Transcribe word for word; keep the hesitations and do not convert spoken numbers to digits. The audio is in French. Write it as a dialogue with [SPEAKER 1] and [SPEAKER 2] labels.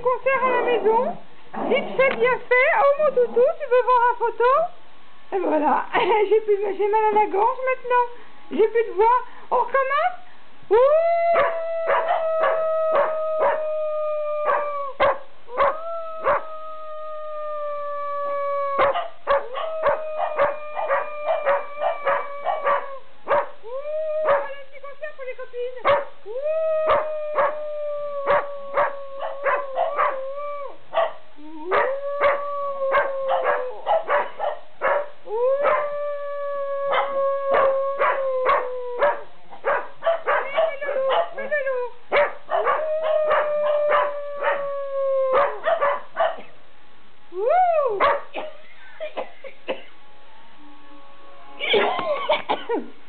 [SPEAKER 1] concert à la maison. Vite fait, bien fait. Oh mon toutou, tu veux voir la photo? Et voilà, j'ai plus, j'ai mal à la gorge maintenant. J'ai plus de voix. On recommence? Ouh! Woo!